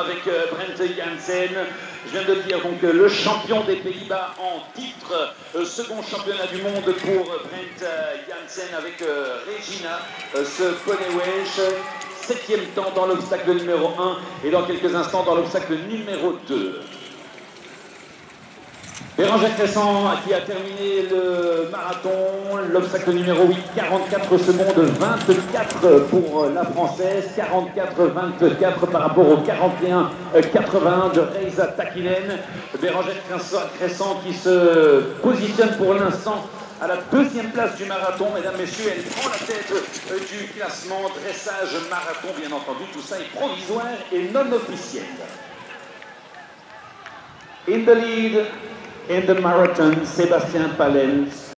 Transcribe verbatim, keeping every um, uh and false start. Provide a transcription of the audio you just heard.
avec euh, Brent Janssen. Je viens de dire donc euh, le champion des Pays-Bas en titre, euh, second championnat du monde pour euh, Brent euh, Janssen avec euh, Regina, euh, ce poney Welsh. Septième temps dans l'obstacle numéro un et dans quelques instants dans l'obstacle numéro deux. Bérangère Crescent qui a terminé le marathon, l'obstacle numéro huit, quarante-quatre secondes vingt-quatre pour la Française, quarante-quatre vingt-quatre par rapport au quarante et un quatre-vingt-un de Reisa Takinen. Bérangère Crescent qui se positionne pour l'instant à la deuxième place du marathon, mesdames, messieurs, elle prend la tête du classement dressage marathon, bien entendu, tout ça est provisoire et non officiel. In the lead, in the marathon, Sébastien Pallens.